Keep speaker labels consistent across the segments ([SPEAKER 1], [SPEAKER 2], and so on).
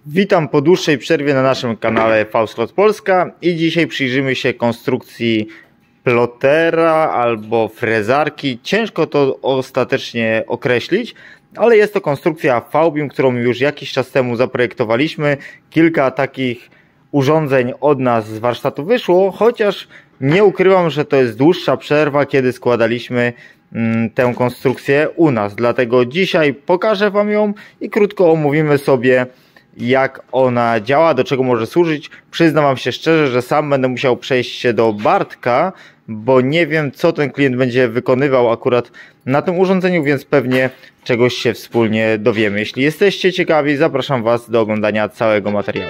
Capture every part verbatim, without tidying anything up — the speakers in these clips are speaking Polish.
[SPEAKER 1] Witam po dłuższej przerwie na naszym kanale V-Slot Polska i dzisiaj przyjrzymy się konstrukcji plotera albo frezarki. Ciężko to ostatecznie określić, ale jest to konstrukcja V-Beam, którą już jakiś czas temu zaprojektowaliśmy. Kilka takich urządzeń od nas z warsztatu wyszło, chociaż nie ukrywam, że to jest dłuższa przerwa, kiedy składaliśmy mm, tę konstrukcję u nas. Dlatego dzisiaj pokażę Wam ją i krótko omówimy sobie, jak ona działa, do czego może służyć. Przyznam Wam się szczerze, że sam będę musiał przejść się do Bartka, bo nie wiem, co ten klient będzie wykonywał akurat na tym urządzeniu, więc pewnie czegoś się wspólnie dowiemy. Jeśli jesteście ciekawi, zapraszam Was do oglądania całego materiału.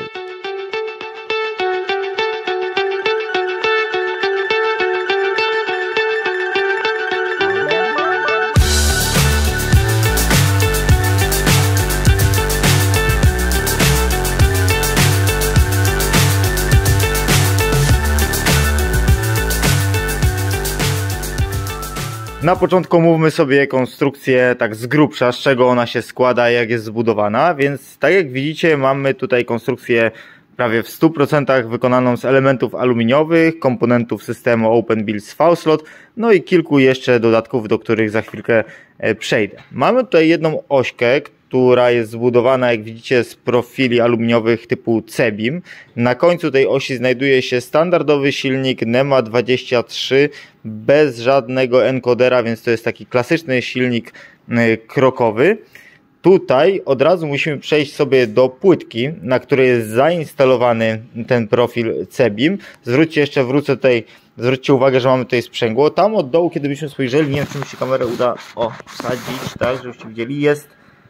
[SPEAKER 1] Na początku mówmy sobie konstrukcję tak z grubsza, z czego ona się składa, jak jest zbudowana. Więc tak jak widzicie, mamy tutaj konstrukcję prawie w stu procentach wykonaną z elementów aluminiowych, komponentów systemu OpenBuild V-Slot, no i kilku jeszcze dodatków, do których za chwilkę przejdę. Mamy tutaj jedną ośkę, która jest zbudowana, jak widzicie, z profili aluminiowych typu C-Beam. Na końcu tej osi znajduje się standardowy silnik NEMA dwadzieścia trzy bez żadnego encodera, więc to jest taki klasyczny silnik krokowy. Tutaj od razu musimy przejść sobie do płytki, na której jest zainstalowany ten profil C-Beam. Zwróćcie jeszcze, wrócę tutaj, zwróćcie uwagę, że mamy tutaj sprzęgło. Tam od dołu, kiedy byśmy spojrzeli, nie wiem, czy mi się kamerę uda o, wsadzić, tak, żebyście widzieli, jest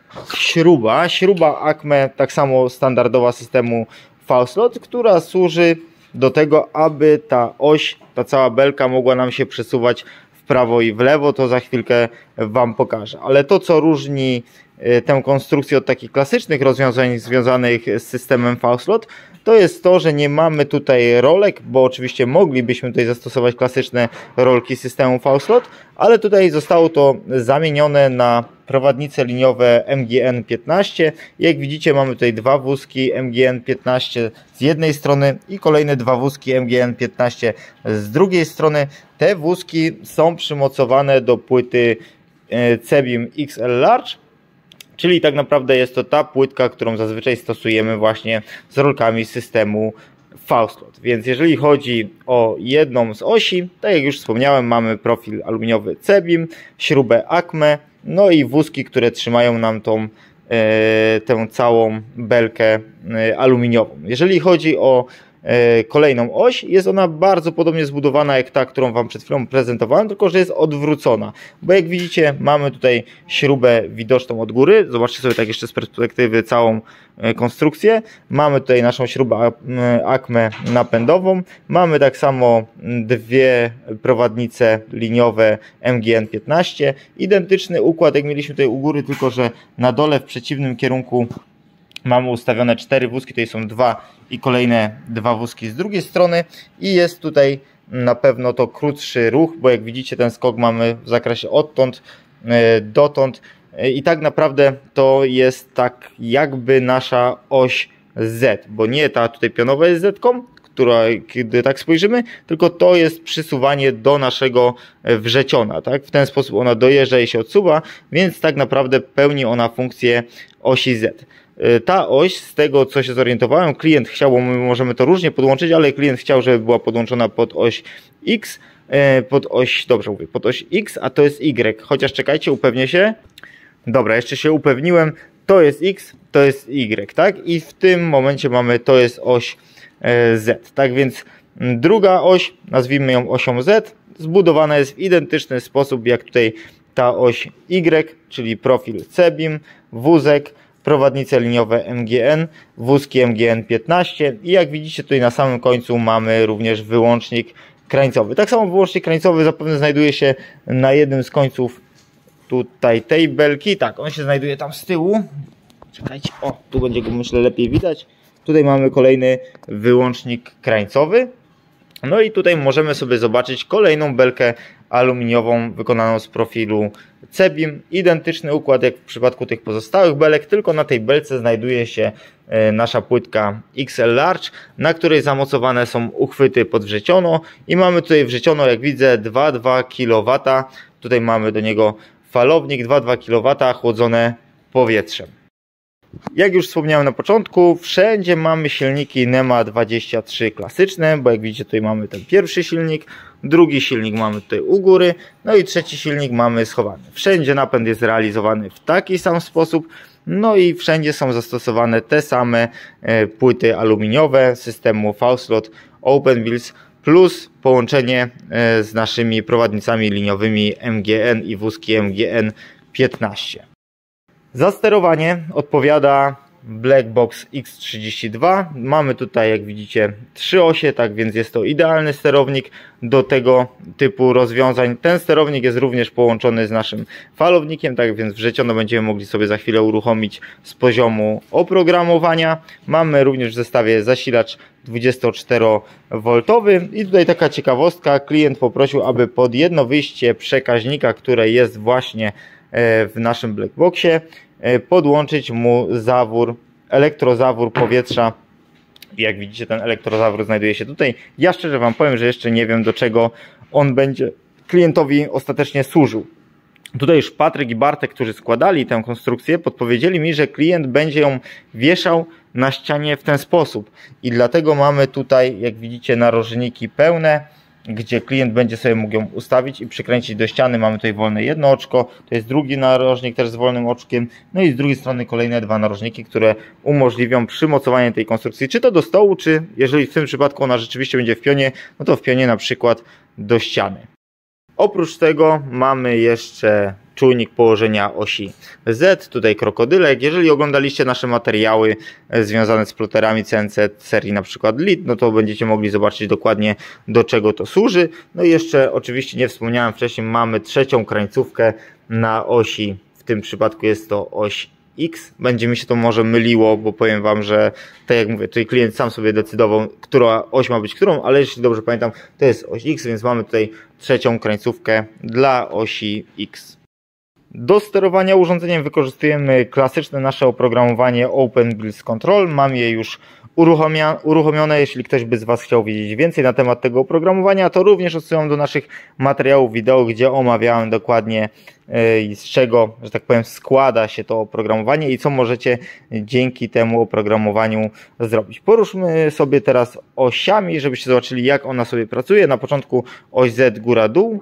[SPEAKER 1] śruba, śruba Acme, tak samo standardowa systemu V-Slot, która służy do tego, aby ta oś, ta cała belka mogła nam się przesuwać w prawo i w lewo. To za chwilkę Wam pokażę. Ale to, co różni tę konstrukcję od takich klasycznych rozwiązań związanych z systemem V-Slot, to jest to, że nie mamy tutaj rolek, bo oczywiście moglibyśmy tutaj zastosować klasyczne rolki systemu V-Slot, ale tutaj zostało to zamienione na prowadnice liniowe M G N piętnaście. Jak widzicie, mamy tutaj dwa wózki M G N piętnaście z jednej strony i kolejne dwa wózki M G N piętnaście z drugiej strony. Te wózki są przymocowane do płyty C-Beam X L Large, czyli tak naprawdę jest to ta płytka, którą zazwyczaj stosujemy właśnie z rolkami systemu V-Slot. Więc jeżeli chodzi o jedną z osi, tak jak już wspomniałem, mamy profil aluminiowy C-Beam, śrubę Acme, no i wózki, które trzymają nam tą, e, tę całą belkę e, aluminiową. Jeżeli chodzi o e, kolejną oś, jest ona bardzo podobnie zbudowana jak ta, którą Wam przed chwilą prezentowałem, tylko że jest odwrócona. Bo jak widzicie, mamy tutaj śrubę widoczną od góry. Zobaczcie sobie tak jeszcze z perspektywy całą e, konstrukcję. Mamy tutaj naszą śrubę e, Acme napędową. Mamy tak samo dwie prowadnice liniowe M G N piętnaście. Identyczny układ jak mieliśmy tutaj u góry, tylko że na dole w przeciwnym kierunku mamy ustawione cztery wózki, tutaj są dwa i kolejne dwa wózki z drugiej strony i jest tutaj na pewno to krótszy ruch, bo jak widzicie, ten skok mamy w zakresie odtąd dotąd i tak naprawdę to jest tak jakby nasza oś Z, bo nie ta tutaj pionowa jest Z-ką, która, kiedy tak spojrzymy, tylko to jest przysuwanie do naszego wrzeciona, tak? W ten sposób ona dojeżdża i się odsuwa, więc tak naprawdę pełni ona funkcję osi Z. Ta oś, z tego co się zorientowałem, klient chciał, bo my możemy to różnie podłączyć, ale klient chciał, żeby była podłączona pod oś X, pod oś, dobrze mówię, pod oś X, a to jest Y. Chociaż czekajcie, upewnię się. Dobra, jeszcze się upewniłem, to jest X, to jest Y, tak? I w tym momencie mamy, to jest oś Z. Tak więc druga oś, nazwijmy ją osią Z, zbudowana jest w identyczny sposób jak tutaj ta oś Y, czyli profil C-Beam, wózek, prowadnice liniowe M G N, wózki M G N piętnaście i jak widzicie, tutaj na samym końcu mamy również wyłącznik krańcowy. Tak samo wyłącznik krańcowy zapewne znajduje się na jednym z końców tutaj tej belki. Tak, on się znajduje tam z tyłu. Czekajcie, o, tu będzie go myślę lepiej widać. Tutaj mamy kolejny wyłącznik krańcowy. No i tutaj możemy sobie zobaczyć kolejną belkę aluminiową wykonaną z profilu C-beam. Identyczny układ jak w przypadku tych pozostałych belek, tylko na tej belce znajduje się nasza płytka X L Large, na której zamocowane są uchwyty pod wrzeciono i mamy tutaj wrzeciono, jak widzę, dwa przecinek dwa kilowata. Tutaj mamy do niego falownik dwa przecinek dwa kilowata chłodzone powietrzem. Jak już wspomniałem na początku, wszędzie mamy silniki NEMA dwadzieścia trzy klasyczne, bo jak widzicie tutaj mamy ten pierwszy silnik, drugi silnik mamy tutaj u góry, no i trzeci silnik mamy schowany. Wszędzie napęd jest realizowany w taki sam sposób, no i wszędzie są zastosowane te same płyty aluminiowe systemu V-Slot Open Wheels plus połączenie z naszymi prowadnicami liniowymi M G N i wózki M G N piętnaście. Za sterowanie odpowiada Blackbox X trzydzieści dwa. Mamy tutaj, jak widzicie, trzy osie, tak więc jest to idealny sterownik do tego typu rozwiązań. Ten sterownik jest również połączony z naszym falownikiem, tak więc wrzeciono będziemy mogli sobie za chwilę uruchomić z poziomu oprogramowania. Mamy również w zestawie zasilacz dwudziestoczterowoltowy i tutaj taka ciekawostka, klient poprosił, aby pod jedno wyjście przekaźnika, które jest właśnie w naszym Blackboxie, podłączyć mu zawór, elektrozawór powietrza. Jak widzicie, ten elektrozawór znajduje się tutaj. Ja szczerze Wam powiem, że jeszcze nie wiem, do czego on będzie klientowi ostatecznie służył. Tutaj już Patryk i Bartek, którzy składali tę konstrukcję, podpowiedzieli mi, że klient będzie ją wieszał na ścianie w ten sposób. I dlatego mamy tutaj, jak widzicie, narożniki pełne, gdzie klient będzie sobie mógł ją ustawić i przykręcić do ściany. Mamy tutaj wolne jedno oczko, to jest drugi narożnik też z wolnym oczkiem, no i z drugiej strony kolejne dwa narożniki, które umożliwią przymocowanie tej konstrukcji, czy to do stołu, czy jeżeli w tym przypadku ona rzeczywiście będzie w pionie, no to w pionie na przykład do ściany. Oprócz tego mamy jeszcze czujnik położenia osi Z, tutaj krokodylek. Jeżeli oglądaliście nasze materiały związane z ploterami C N C serii na przykład L I D, no to będziecie mogli zobaczyć dokładnie, do czego to służy. No i jeszcze oczywiście nie wspomniałem wcześniej, mamy trzecią krańcówkę na osi, w tym przypadku jest to oś X. Będzie mi się to może myliło, bo powiem Wam, że tak jak mówię, tutaj klient sam sobie decydował, która oś ma być którą, ale jeśli dobrze pamiętam, to jest oś X, więc mamy tutaj trzecią krańcówkę dla osi X. Do sterowania urządzeniem wykorzystujemy klasyczne nasze oprogramowanie Open Wheels Control. Mam je już uruchomione. Jeśli ktoś by z Was chciał wiedzieć więcej na temat tego oprogramowania, to również odsyłam do naszych materiałów wideo, gdzie omawiałem dokładnie z czego, że tak powiem, składa się to oprogramowanie i co możecie dzięki temu oprogramowaniu zrobić. Poruszmy sobie teraz osiami, żebyście zobaczyli, jak ona sobie pracuje. Na początku oś Z góra-dół.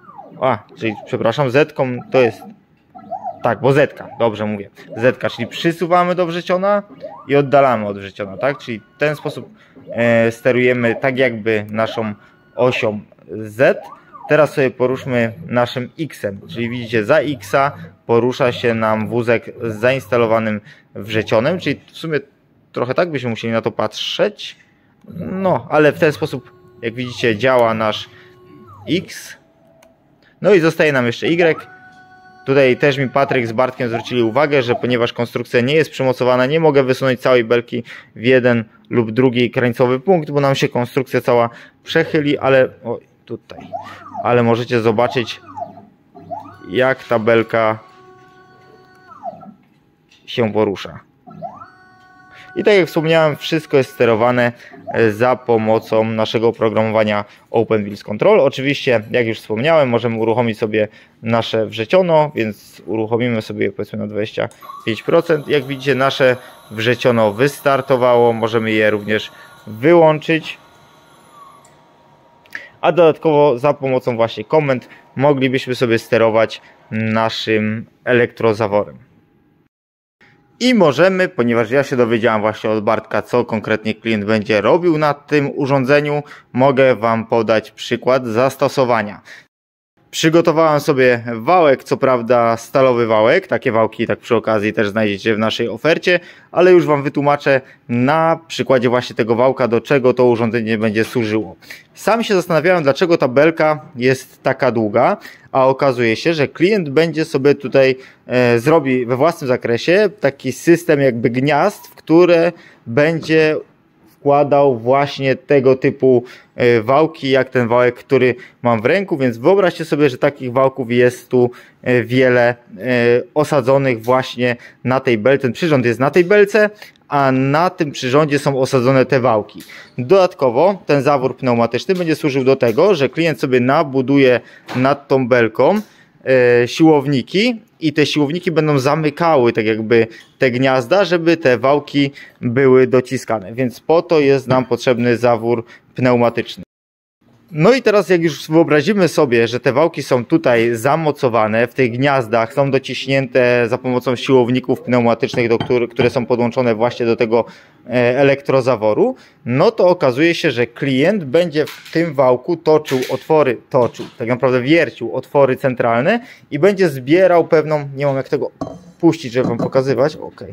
[SPEAKER 1] A, czyli przepraszam, Z-ką to jest, tak, bo Z-ka, dobrze mówię, Z-ka, czyli przysuwamy do wrzeciona i oddalamy od wrzeciona, tak, czyli w ten sposób e, sterujemy tak jakby naszą osią Z. Teraz sobie poruszmy naszym X-em, czyli widzicie, za X-a porusza się nam wózek z zainstalowanym wrzecionem, czyli w sumie trochę tak byśmy musieli na to patrzeć, no, ale w ten sposób, jak widzicie, działa nasz X. No i zostaje nam jeszcze Y. Tutaj też mi Patryk z Bartkiem zwrócili uwagę, że ponieważ konstrukcja nie jest przymocowana, nie mogę wysunąć całej belki w jeden lub drugi krańcowy punkt, bo nam się konstrukcja cała przechyli, ale o, tutaj, ale możecie zobaczyć, jak ta belka się porusza. I tak jak wspomniałem, wszystko jest sterowane za pomocą naszego oprogramowania Open Wheels Control. Oczywiście, jak już wspomniałem, możemy uruchomić sobie nasze wrzeciono, więc uruchomimy sobie powiedzmy na dwadzieścia pięć procent. Jak widzicie, nasze wrzeciono wystartowało, możemy je również wyłączyć. A dodatkowo za pomocą właśnie komend moglibyśmy sobie sterować naszym elektrozaworem. I możemy, ponieważ ja się dowiedziałem właśnie od Bartka, co konkretnie klient będzie robił na tym urządzeniu, mogę Wam podać przykład zastosowania. Przygotowałem sobie wałek, co prawda stalowy wałek, takie wałki tak przy okazji też znajdziecie w naszej ofercie, ale już Wam wytłumaczę na przykładzie właśnie tego wałka, do czego to urządzenie będzie służyło. Sam się zastanawiałem, dlaczego ta belka jest taka długa, a okazuje się, że klient będzie sobie tutaj e, zrobi we własnym zakresie taki system jakby gniazd, w które będzie wkładał właśnie tego typu wałki, jak ten wałek, który mam w ręku, więc wyobraźcie sobie, że takich wałków jest tu wiele osadzonych właśnie na tej belce. Ten przyrząd jest na tej belce, a na tym przyrządzie są osadzone te wałki. Dodatkowo ten zawór pneumatyczny będzie służył do tego, że klient sobie nabuduje nad tą belką siłowniki i te siłowniki będą zamykały tak jakby te gniazda, żeby te wałki były dociskane, więc po to jest nam potrzebny zawór pneumatyczny. No i teraz jak już wyobrazimy sobie, że te wałki są tutaj zamocowane, w tych gniazdach są dociśnięte za pomocą siłowników pneumatycznych, do których, które są podłączone właśnie do tego elektrozaworu, no to okazuje się, że klient będzie w tym wałku toczył otwory, toczył, tak naprawdę wiercił otwory centralne i będzie zbierał pewną, nie mam jak tego puścić, żeby wam pokazywać, ok,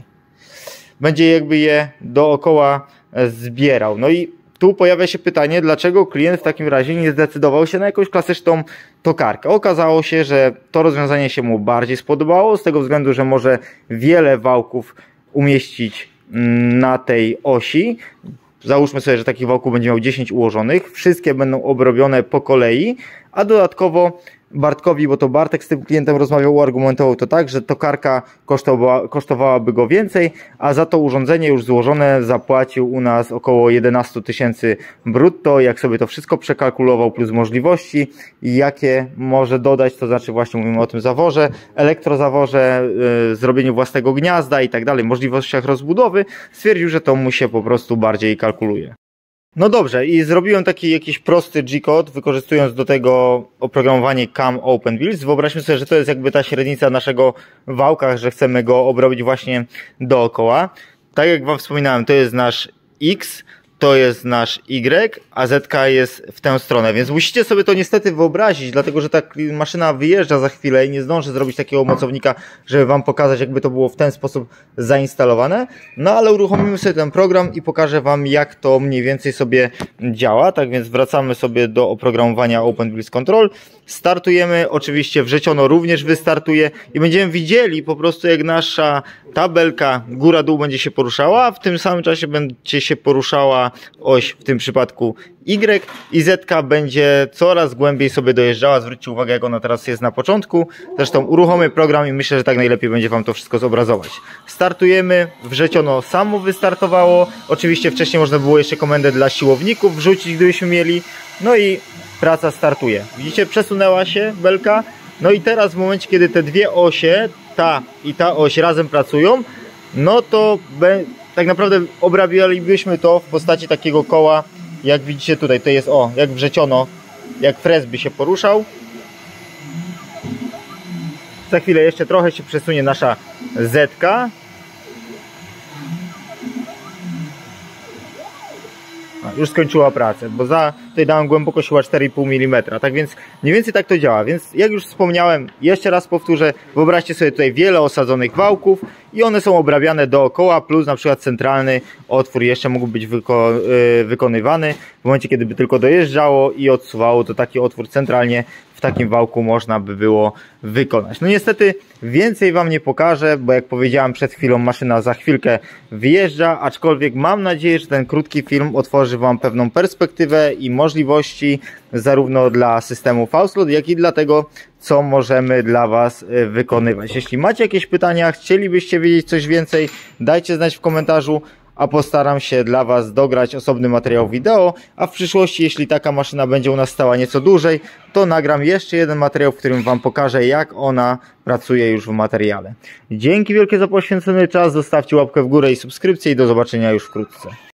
[SPEAKER 1] będzie jakby je dookoła zbierał. No i tu pojawia się pytanie, dlaczego klient w takim razie nie zdecydował się na jakąś klasyczną tokarkę. Okazało się, że to rozwiązanie się mu bardziej spodobało, z tego względu, że może wiele wałków umieścić na tej osi. Załóżmy sobie, że takich wałków będzie miał dziesięć ułożonych. Wszystkie będą obrobione po kolei, a dodatkowo Bartkowi, bo to Bartek z tym klientem rozmawiał, argumentował to tak, że tokarka kosztowała, kosztowałaby go więcej, a za to urządzenie już złożone zapłacił u nas około jedenaście tysięcy brutto. Jak sobie to wszystko przekalkulował plus możliwości, jakie może dodać, to znaczy właśnie mówimy o tym zaworze, elektrozaworze, yy, zrobieniu własnego gniazda i tak dalej, możliwościach rozbudowy, stwierdził, że to mu się po prostu bardziej kalkuluje. No dobrze, i zrobiłem taki jakiś prosty G-code, wykorzystując do tego oprogramowanie CAM Open Builds. Wyobraźmy sobie, że to jest jakby ta średnica naszego wałka, że chcemy go obrobić właśnie dookoła. Tak jak wam wspominałem, to jest nasz X, to jest nasz Y, a Z jest w tę stronę, więc musicie sobie to niestety wyobrazić, dlatego że ta maszyna wyjeżdża za chwilę i nie zdąży zrobić takiego mocownika, żeby wam pokazać, jakby to było w ten sposób zainstalowane. No ale uruchomimy sobie ten program i pokażę wam, jak to mniej więcej sobie działa. Tak więc wracamy sobie do oprogramowania Open Builds Control. Startujemy, oczywiście wrzeciono również wystartuje i będziemy widzieli po prostu, jak nasza tabelka góra-dół będzie się poruszała, a w tym samym czasie będzie się poruszała oś, w tym przypadku Y, i Z będzie coraz głębiej sobie dojeżdżała. Zwróćcie uwagę, jak ona teraz jest na początku. Zresztą uruchomię program i myślę, że tak najlepiej będzie wam to wszystko zobrazować. Startujemy, wrzeciono samo wystartowało. Oczywiście wcześniej można było jeszcze komendę dla siłowników wrzucić, gdybyśmy mieli. No i praca startuje. Widzicie, przesunęła się belka. No i teraz w momencie, kiedy te dwie osie, ta i ta oś razem pracują, no to tak naprawdę obrabialibyśmy to w postaci takiego koła, jak widzicie tutaj, to jest o, jak wrzeciono, jak frez by się poruszał. Za chwilę jeszcze trochę się przesunie nasza zetka. A, już skończyła pracę, bo za, tutaj dałem głębokość chyba cztery i pół milimetra, tak więc mniej więcej tak to działa. Więc jak już wspomniałem, jeszcze raz powtórzę, wyobraźcie sobie tutaj wiele osadzonych wałków i one są obrabiane dookoła, plus na przykład centralny otwór jeszcze mógł być wyko yy, wykonywany w momencie, kiedy by tylko dojeżdżało i odsuwało, to taki otwór centralnie w takim wałku można by było wykonać. No niestety więcej wam nie pokażę, bo jak powiedziałem przed chwilą, maszyna za chwilkę wyjeżdża, aczkolwiek mam nadzieję, że ten krótki film otworzy wam pewną perspektywę i możliwości zarówno dla systemu Faustlot, jak i dla tego, co możemy dla was wykonywać. Jeśli macie jakieś pytania, chcielibyście wiedzieć coś więcej, dajcie znać w komentarzu, a postaram się dla was dograć osobny materiał wideo, a w przyszłości, jeśli taka maszyna będzie u nas stała nieco dłużej, to nagram jeszcze jeden materiał, w którym wam pokażę, jak ona pracuje już w materiale. Dzięki wielkie za poświęcony czas, zostawcie łapkę w górę i subskrypcję i do zobaczenia już wkrótce.